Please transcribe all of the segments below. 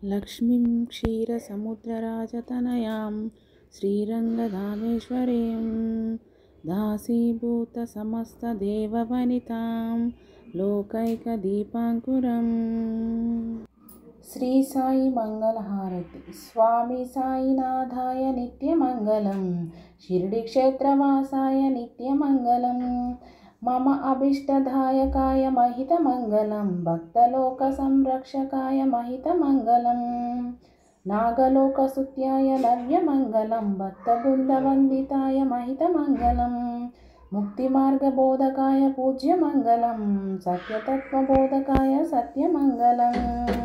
लक्ष्मीं क्षीरसमुद्रराजतनयां श्रीरङ्गधामेश्वरीं दासीभूतसमस्तदेववनितां लोकैकदीपाङ्कुरम्। श्री साई मंगलहारति। स्वामी साईनाथाय नित्यमंगलम, शिरडी क्षेत्रवासाय नित्यमंगलम, मम अभीष्टदायकाय महितमंगलम, भक्तलोकसंरक्षकाय महितमंगलम, नागलोकस्तुत्याय नव्यमंगलम, भक्तवृन्दवन्दिताय महितमंगलम, मुक्तिमार्गबोधकाय पूज्यमंगलम, सत्यतत्त्वबोधकाय सत्यमंगलम।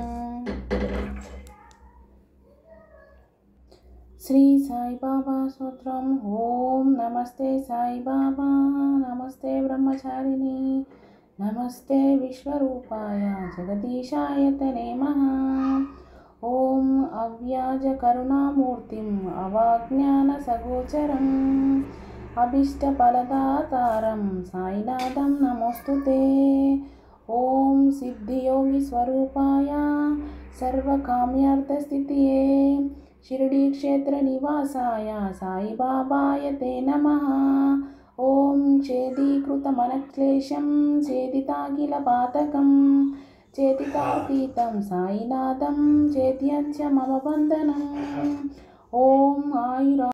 श्री साई बाबा स्तोत्रम। ओम नमस्ते साई बाबा, नमस्ते ब्रह्मचारिणी, नमस्ते विश्वरूपाय जगदीशाय तने नमः। ओम अव्याज करुणामूर्तिम् अवाज्ञानसगोचरम् अभीष्टफलदातारं साईनाथं नमोस्तुते। ओम सिद्धियोगी स्वरूपाय सर्वकाम्यार्थसिद्धिये शिरडी क्षेत्र निवासाय साई बाबाय ते नमः। ओम चेदीकृतमनक्लेशं चेदिताखिलपातकं चेतितातीतं साईनाथं चेत्यञ्च मम बन्धनम्। ओम आयुरा